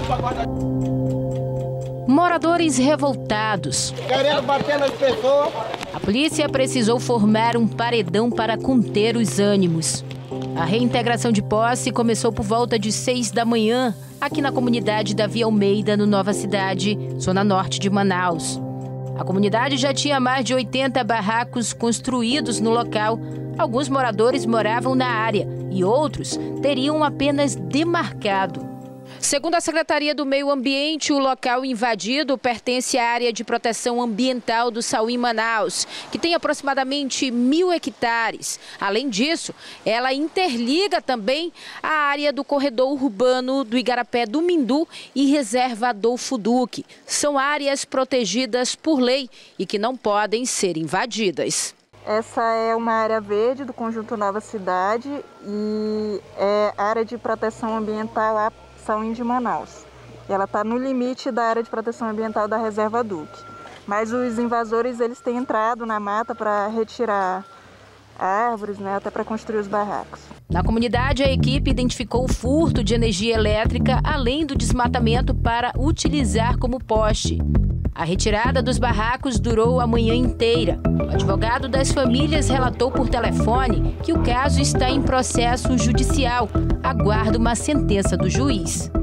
Moradores revoltados. Querendo bater nas pessoas. A polícia precisou formar um paredão para conter os ânimos. A reintegração de posse começou por volta de 6 da manhã, aqui na comunidade Davi Almeida, no Nova Cidade, zona norte de Manaus. A comunidade já tinha mais de 80 barracos construídos no local. Alguns moradores moravam na área e outros teriam apenas demarcado. Segundo a Secretaria do Meio Ambiente, o local invadido pertence à área de proteção ambiental do Sauí Manaus, que tem aproximadamente 1.000 hectares. Além disso, ela interliga também a área do corredor urbano do Igarapé do Mindu e Reserva Adolfo Duque. São áreas protegidas por lei e que não podem ser invadidas. Essa é uma área verde do Conjunto Nova Cidade e é área de proteção ambiental lá Sauí de Manaus. Ela está no limite da área de proteção ambiental da Reserva Duque. Mas os invasores eles têm entrado na mata para retirar árvores, até para construir os barracos. Na comunidade, a equipe identificou o furto de energia elétrica, além do desmatamento para utilizar como poste. A retirada dos barracos durou a manhã inteira. O advogado das famílias relatou por telefone que o caso está em processo judicial. Aguarda uma sentença do juiz.